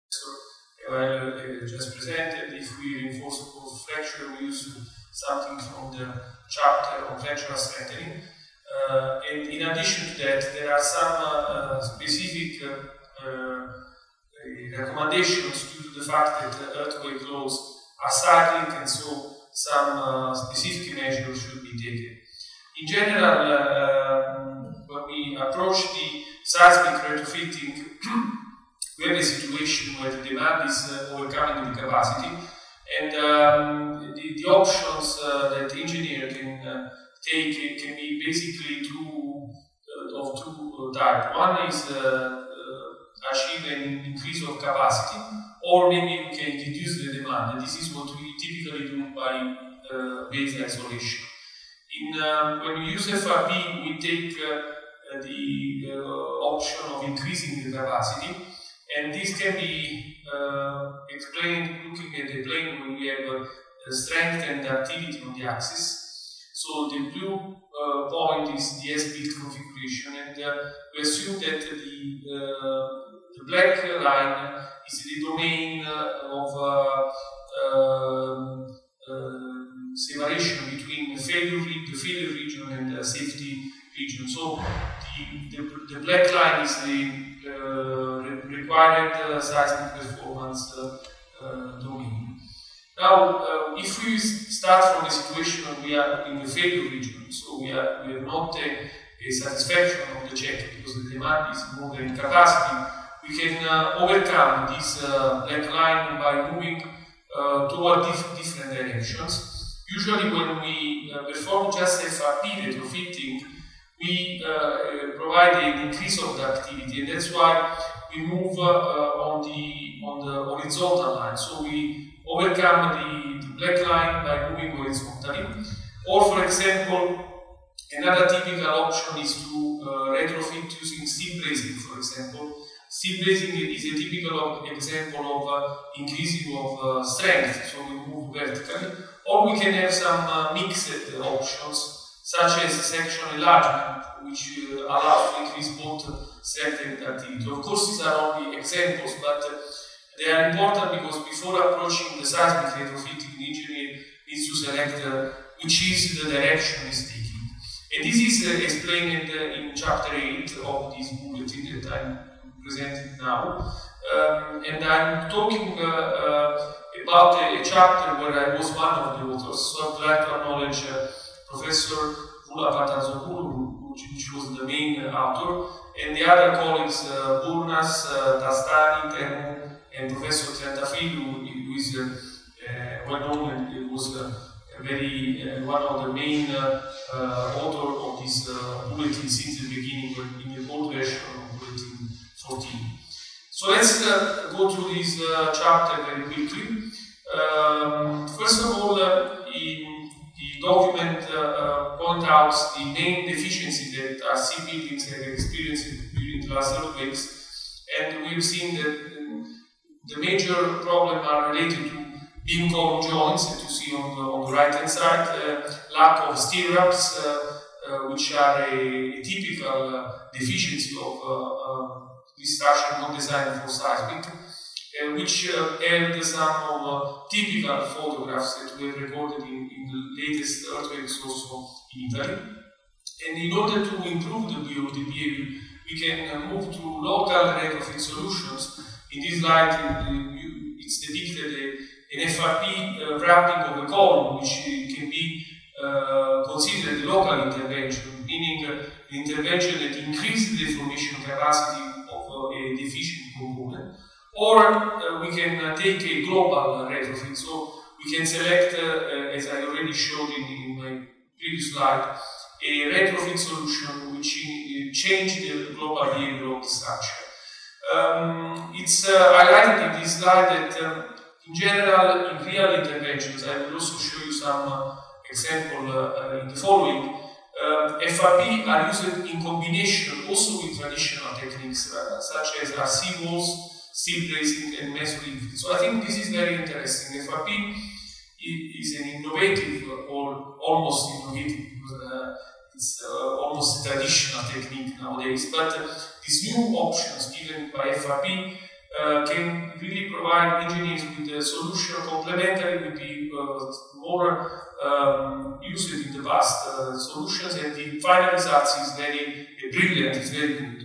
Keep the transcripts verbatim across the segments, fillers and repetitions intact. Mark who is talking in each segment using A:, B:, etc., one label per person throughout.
A: uh, uh, just presented. If we reinforce the cause of fracture, we use something from the chapter on fracture strengthening. Uh, and in addition to that, there are some uh, specific uh, uh, recommendations due to the fact that the earthquake loads are cyclic, and so some uh, specific measures should be taken. In general, uh, when we approach the seismic retrofitting, we have a situation where the demand is uh, overcoming the capacity, and um, the, the options uh, that the engineer can uh, take can be basically two uh, of two types. One is uh, uh, achieve an increase of capacity, or maybe we can reduce the demand, and this is what we typically do by uh, base isolation. In, uh, when we use F R P, we take uh, the uh, option of increasing the capacity, and this can be uh, explained looking at the plane when we have uh, strength and activity on the axis. So the blue uh, point is the S-built configuration, and uh, we assume that the, uh, the black line is the domain uh, of uh, uh, uh, separation between the failure, the failure region and the safety region. So the, the, the black line is the uh, re required uh, seismic performance uh, uh, domain. Now, uh, if we start from a situation where we are in the failure region, so we, are, we have not a, a satisfaction of the check because the demand is more than capacity, we can uh, overcome this uh, black line by moving uh, toward diff different directions. Usually when we uh, perform just F R P retrofitting, we uh, provide an increase of the activity, and that's why we move uh, on, the, on the horizontal line. So we overcome the, the black line by moving horizontally. Or, for example, another typical option is to uh, retrofit using steel bracing, for example. Steel bracing is a typical example of uh, increasing of uh, strength, so we move vertically. Or we can have some uh, mixed uh, options, such as section enlargement, which uh, allows to increase both strength and activity. Of course, these are only examples, but uh, they are important because before approaching the seismic retrofitting, the engineer needs to select uh, which is the direction he's taking. And this is uh, explained uh, in chapter eight of this bulletin that I'm presenting now. Um, and I'm talking uh, uh, about a, a chapter where I was one of the authors, so I'd like to acknowledge uh, Professor which was the main uh, author, and the other colleagues, uh, Burnas, uh, Tastani, Temu, and Professor Trentafillu, who is uh, uh, well known and was uh, very uh, one of the main uh, uh, author of this uh, bulletin since the beginning, in the old version of Bulletin fourteen. So let's uh, go through this uh, chapter very quickly. Um, first of all, uh, in the document uh, uh, points out the main deficiencies that R C buildings have experienced during the last earthquakes, and we've seen that um, the major problems are related to beam column joints that you see on the, on the right hand side, uh, lack of stirrups, uh, uh, which are a, a typical uh, deficiency of uh, uh, this structure not designed for seismic, uh, which uh, held some of uh, typical photographs that were recorded in, in the latest earthquakes also in Italy. And in order to improve the behavior, we can uh, move to local retrofit solutions. In this slide, uh, you, it's depicted a, an F R P uh, wrapping of a column, which uh, can be uh, considered a local intervention, meaning uh, an intervention that increases the deformation capacity of uh, a deficient component. Or uh, we can uh, take a global uh, retrofit, so we can select, uh, uh, as I already showed in, in my previous slide, a retrofit solution which uh, changes the global behavior of the structure. Um, it's uh, highlighted in this slide that um, in general, in real interventions, I will also show you some uh, example uh, uh, in the following. Uh, F R P are used in combination also with traditional techniques uh, such as R C walls, steel bracing, and mesolymph. So I think this is very interesting. F R P is an innovative or almost innovative, because uh, it's uh, almost a traditional technique nowadays. But uh, these new options given by F R P uh, can really provide engineers with a solution complementary with the uh, more um, used in the past uh, solutions, and the final results is very uh, brilliant, it's very good.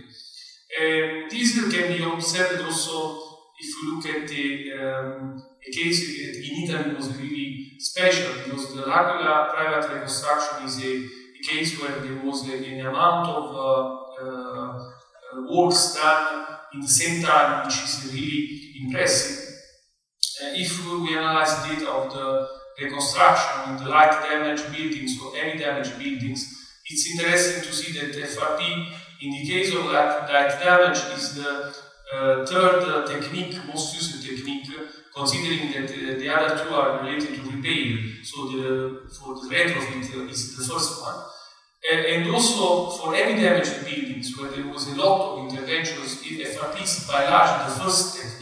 A: Um, this can be observed also if you look at the um, a case that in Italy was really special, because the L'Aquila private reconstruction is a, a case where there was a, an amount of uh, uh, works done in the same time, which is really impressive. Uh, if we analyze the data of the reconstruction in the light damage buildings or heavy damage buildings, it's interesting to see that F R P in the case of light, light damage is the uh, third uh, technique, most used technique, considering that uh, the other two are related to repair. So the, for the retrofit uh, is the first one. And also for heavy damage buildings, where there was a lot of interventions, F R P is by large the first technique.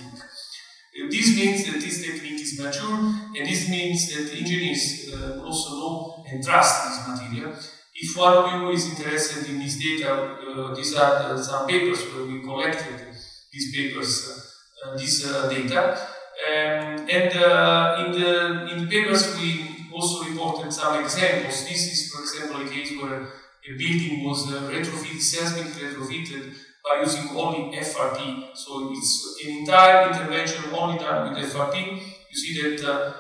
A: This means that this technique is mature, and this means that the engineers uh, also know and trust this material. If one of you is interested in this data, uh, these are uh, some papers where we collected these papers, uh, uh, this uh, data. Um, and uh, in, the, in the papers we also reported some examples. This is, for example, a case where a building was uh, retrofitted, seismic retrofitted by using only F R P. So it's an entire intervention only done with F R P. You see that uh,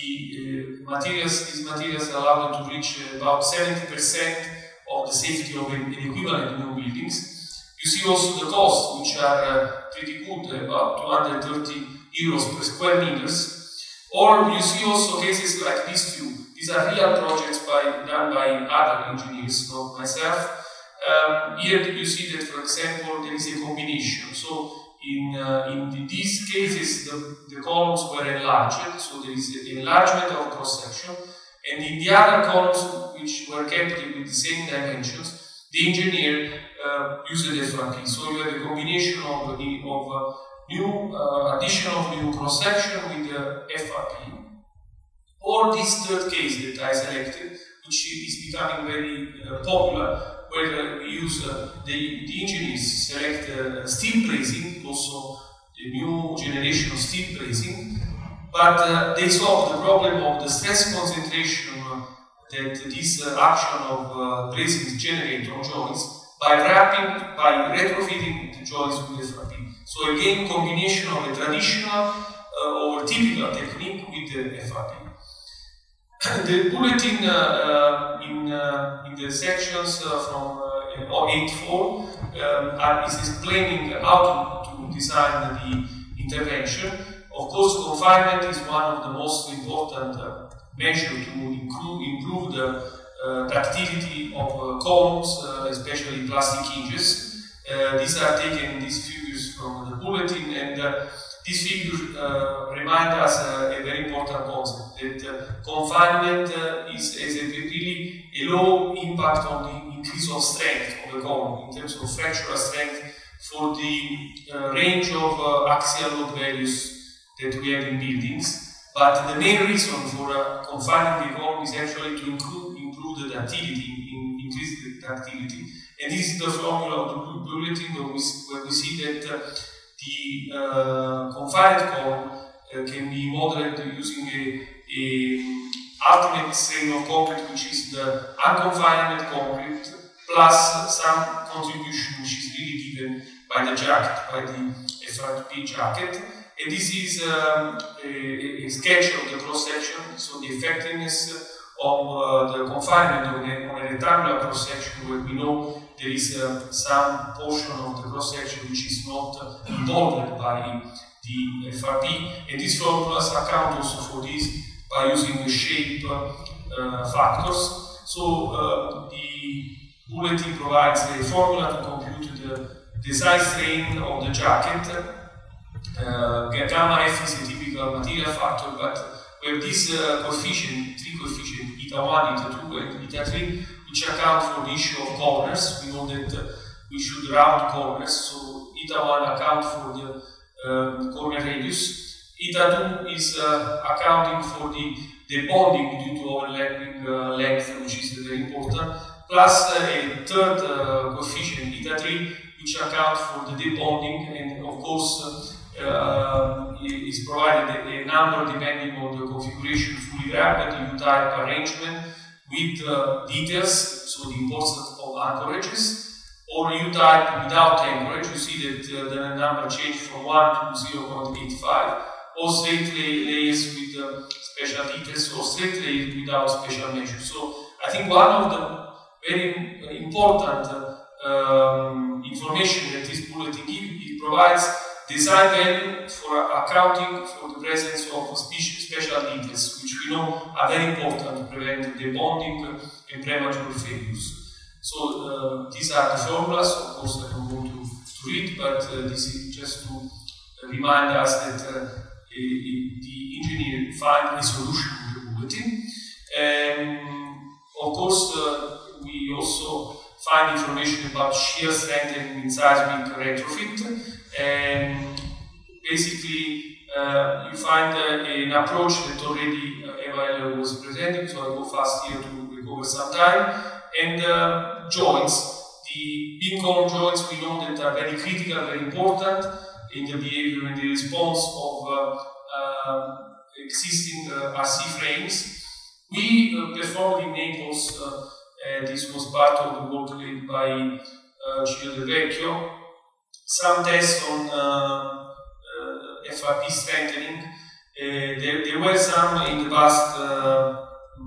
A: the uh, materials, these materials allow them to reach uh, about seventy percent of the safety of an, an equivalent new buildings. You see also the costs, which are uh, pretty good, about two hundred thirty euros per square meters. Or you see also cases like these two. These are real projects by, done by other engineers, not myself. Um, here you see that, for example, there is a combination. So in, uh, in the, these cases, the, the columns were enlarged, so there is an enlargement of cross-section. And in the other columns, which were kept with the same dimensions, the engineer uh, used F R P. So you have a combination of, of uh, new uh, addition of new cross-section with the F R P. Or this third case that I selected, which is becoming very uh, popular, where uh, we use uh, the, the engineers select uh, steel bracing, also the new generation of steel bracing, but uh, they solve the problem of the stress concentration uh, that this uh, action of uh, bracing generates on joints by wrapping, by retrofitting the joints with F R P. So again, combination of a traditional uh, or typical technique with the F R P. The bulletin uh, uh, in, uh, in the sections uh, from uh, eight four um, is explaining how to, to design the intervention. Of course, confinement is one of the most important uh, measures to improve, improve the uh, ductility of uh, columns, uh, especially plastic hinges. Uh, these are taken, these figures from the bulletin, and uh, these figures uh, remind us uh, a very important concept, that uh, confinement uh, is, is a really a low impact on the increase of strength of the column in terms of fractural strength for the uh, range of uh, axial load values that we have in buildings. But the main reason for uh, confining the column is actually to improve, improve the ductility, in, increase the ductility. And this is the formula of the bulletin where we, where we see that uh, the uh, confined column uh, can be modeled using a, a ultimate strain of concrete, which is the unconfined concrete, plus some contribution which is really given by the jacket, by the F R P jacket. And this is um, a, a sketch of the cross-section, so the effectiveness of uh, the confinement on a, on a rectangular cross-section, where we know there is uh, some portion of the cross-section which is not uh, involved by the F R P. And these formulas account also for this by using the shape uh, factors. So uh, the bulletin provides a formula to compute the design strain of the jacket. Uh, gamma F is a typical material factor, but we have this uh, coefficient, three coefficient, eta one, eta two, and eta three, which account for the issue of corners. We know that uh, we should round corners, so eta one account for the uh, corner radius. Eta two is uh, accounting for the, the bonding due to overlapping uh, length, which is very important, plus uh, a third uh, coefficient, eta three, which accounts for the debonding, and of course uh, uh, is provided a, a number depending on the configuration, fully wrapped U-type arrangement with uh, details, so the importance of anchorages, or U-type without anchorage. You see that uh, the number changed from one to zero point eight five, or straight lay layers with uh, special details, or straight layers without special measures. So I think one of the very important uh, um, information that this bulletin gives, it provides design value for accounting for the presence of special details, which we know are very important to prevent the bonding and premature failures. So uh, these are the formulas. Of course, I don't want to, to read, but uh, this is just to remind us that uh, a, a, the engineer find a solution to the bulletin. Um, of course, uh, we also find information about shear strengthening in seismic retrofit. And basically, uh, you find uh, an approach that already uh, Eva was presenting, so I'll go fast here to recover some time. And uh, joints, the beam column joints, we know that are very critical, very important in the behavior and the response of uh, uh, existing uh, R C frames. We uh, performed in Naples, uh, uh, this was part of the work led by uh, Gio De Vecchio, some tests on uh, uh, F R P strengthening. Uh, there, there were some in the past uh,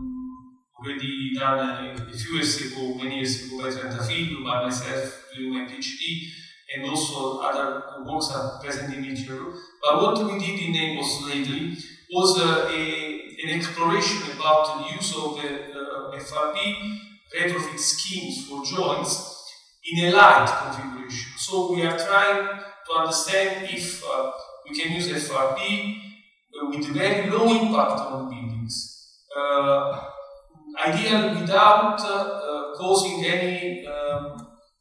A: already done a, a few years ago, many years ago by Trentafillo, by myself during my PhD, and also other works are present in literature. But what we did in Naples lately was uh, a, an exploration about the use of uh, uh, F R P retrofit schemes for joints in a light configuration. So we are trying to understand if uh, we can use F R P uh, with very low impact on buildings, uh, ideally without uh, uh, causing any um,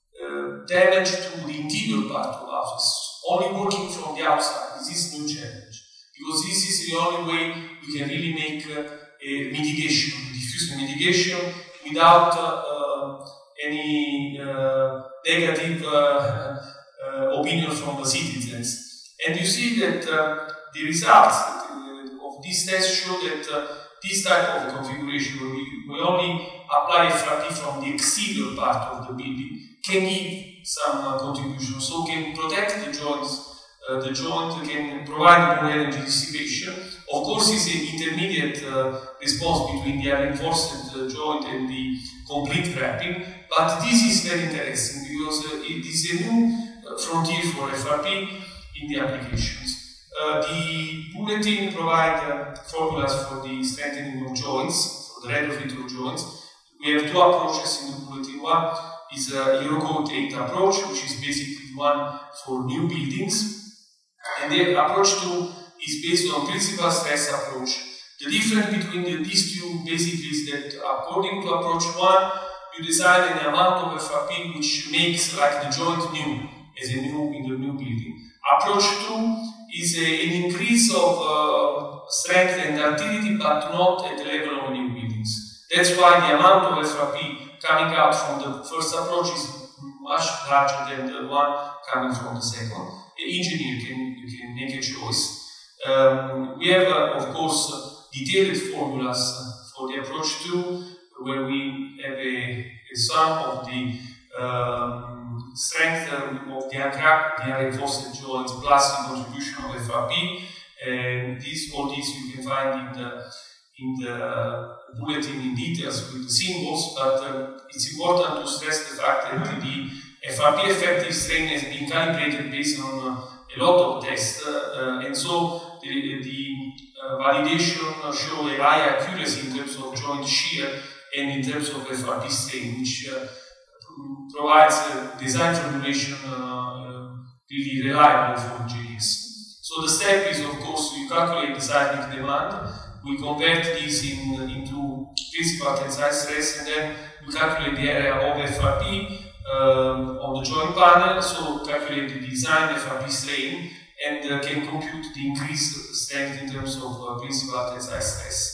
A: uh, damage to the interior part of houses, only working from the outside. This is a new challenge, because this is the only way we can really make uh, a mitigation, diffusion mitigation, without uh, uh, any uh, negative uh, uh, opinion from the citizens. And you see that uh, the results of this test show that uh, this type of configuration, where we, we only apply F R P from the exterior part of the building, can give some uh, contribution. So can protect the joints, uh, the joint can provide more energy dissipation. Of course, it's an intermediate uh, response between the reinforced uh, joint and the complete wrapping, but this is very interesting because uh, it is a new uh, frontier for F R P in the applications. Uh, the bulletin provides uh, formulas for the strengthening of joints, for the retrofit of joints. We have two approaches in the bulletin. One is a Eurocode eight approach, which is basically one for new buildings, and the approach two is based on principal stress approach. The difference between the, these two basically is that according to approach one, you design an amount of F R P which makes like the joint new, as a new in the new building. Approach two is a, an increase of uh, strength and ductility, but not at the level of new buildings. That's why the amount of F R P coming out from the first approach is much larger than the one coming from the second. The engineer can, can make a choice. Um, we have, uh, of course, uh, detailed formulas for the approach two, where we have a, a sum of the um, strength of the unreinforced joints plus the contribution of F R P. And this, all this you can find in the, in the bulletin in details with the symbols, but uh, it's important to stress the fact that the F R P effective strain has been calibrated based on uh, a lot of tests, uh, uh, and so the, the uh, validation show a high accuracy in terms of joint shear and in terms of F R P strain, which uh, provides a design formulation uh, uh, really reliable for engineers. So the step is, of course, you calculate the seismic demand, we convert this in, into principal tensile stress, and then we calculate the area of F R P um, on the joint panel, so calculate the design F R P strain, and uh, can compute the increased strength in terms of uh, principal tensile stress.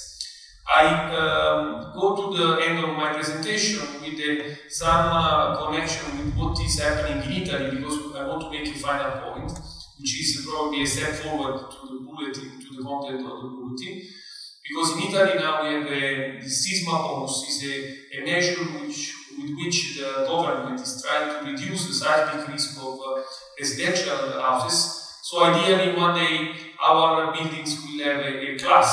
A: I um, go to the end of my presentation with uh, some uh, connection with what is happening in Italy, because I want to make a final point. which is probably a step forward to the bulletin, to the content of the bulletin. Because in Italy now we have a, the Seismic is a, a measure which, with which the government is trying to reduce the seismic risk of uh, residential houses. So ideally one day our buildings will have a, a class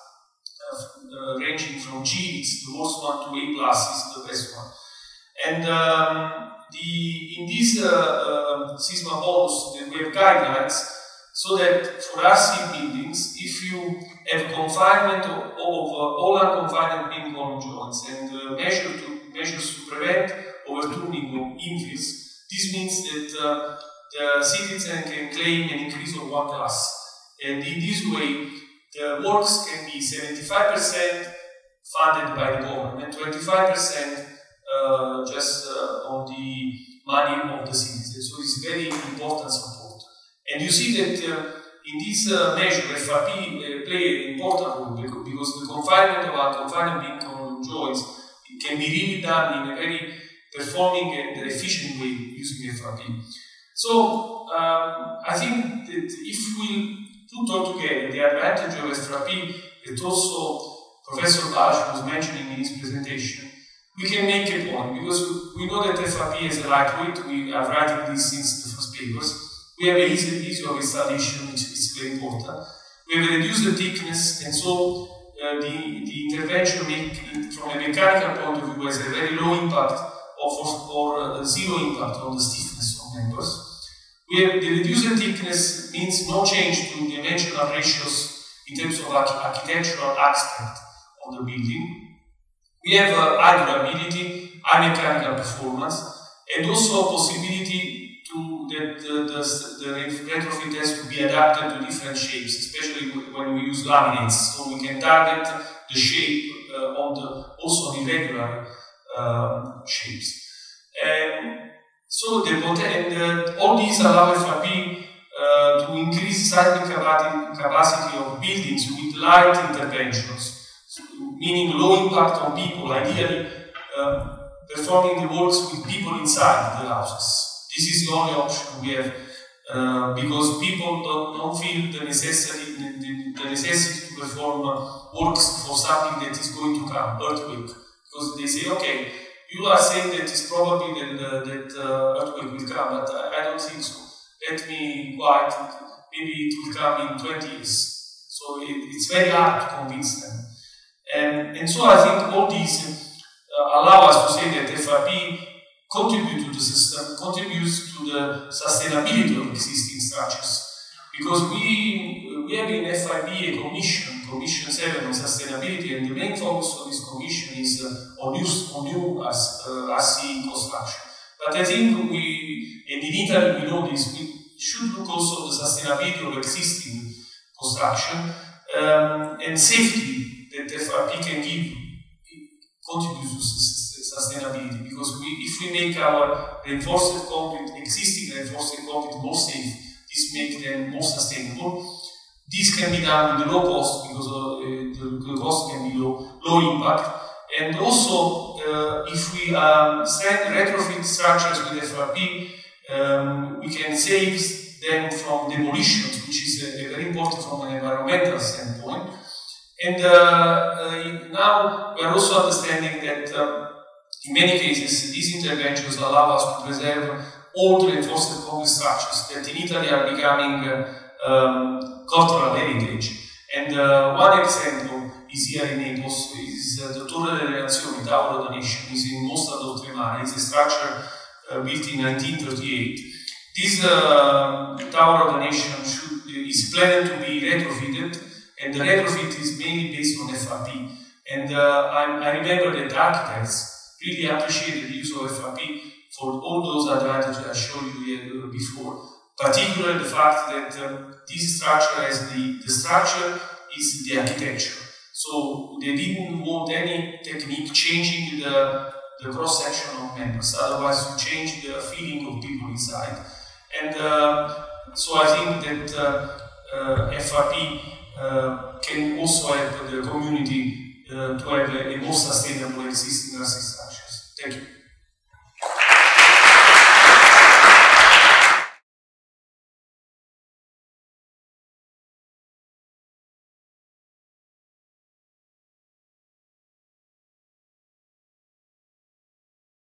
A: uh, uh, ranging from G, it's the worst one, to A plus is the best one. And um, the, in this uh, uh, Seismic bonus we have guidelines so that for R C buildings, if you have confinement of, of uh, all unconfined beam column joints and uh, measure to, measures to prevent overturning of infills, this means that uh, the citizen can claim an increase of one class. And in this way, the works can be seventy-five percent funded by the government, twenty-five percent uh, just uh, on the money of the citizen. So it's very important support. And you see that uh, in this uh, measure, F R P uh, play an important role because the confinement of unconfined beam column joints it can be really done in a very performing and efficient way using F R P. So um, I think that if we put all together the advantage of F R P that also Professor Bash was mentioning in his presentation, we can make a point because we know that F R P is a lightweight. We are writing this since the first papers. We have an easy, easy of installation, which is very important. We have reduced the thickness, and so uh, the, the intervention make it, from a mechanical point of view has a very low impact or, or uh, zero impact on the stiffness of members. We have the reduced thickness means no change to dimensional ratios in terms of architectural aspect of the building. We have uh, high durability, high mechanical performance, and also possibility to that the, the, the retrofit has to be adapted to different shapes, especially when we use laminates. So we can target the shape uh, on the also on irregular uh, shapes. And so the and uh, all these allow F R P uh, to increase seismic capacity of buildings with light interventions, so, meaning low impact on people, ideally uh, performing the works with people inside the houses. This is the only option we have uh, because people don't, don't feel the necessity, the, the necessity to perform uh, works for something that is going to come, earthquake. Because they say, okay, you are saying that it's probably that, uh, that uh, earthquake will come, but I, I don't think so. Let me quiet, maybe it will come in twenty years. So it, it's very hard to convince them. And, and so I think all these uh, allow us to say that F R P contribute to the system, contributes to the sustainability of existing structures. Because we, we have in F I B a commission, Commission seven on sustainability, and the main focus of this commission is uh, on new, on new as, uh, R C construction. But I think we, and in Italy we know this, we should look also at the sustainability of existing construction um, and safety that F R P can give, contributes to sustainability, because we, if we make our reinforced concrete, existing reinforced concrete more safe, this makes them more sustainable. This can be done with low cost because uh, the, the cost can be low, low impact. And also, uh, if we um, send retrofit structures with F R P, um, we can save them from demolitions, which is uh, very important from an environmental standpoint. And uh, uh, now we are also understanding that um, in many cases, these interventions allow us to preserve old reinforced concrete structures that in Italy are becoming uh, um, cultural heritage. And uh, one example is here in Naples, is uh, the Torre delle Nazioni, Tower of the Nation, is in Mostra d'Oltremare. It's a structure uh, built in nineteen thirty-eight. This uh, Tower of the Nation should, is planned to be retrofitted, and the retrofit is mainly based on F R P. And uh, I, I remember that architects really appreciated the use of F R P for all those advantages I showed you here before. Particularly the fact that um, this structure as the, the structure is the architecture. So they didn't want any technique changing the, the cross-section of members, otherwise you change the feeling of people inside. And uh, so I think that uh, uh, F R P uh, can also help the community uh, to have a, a more sustainable existing structures. Thank you.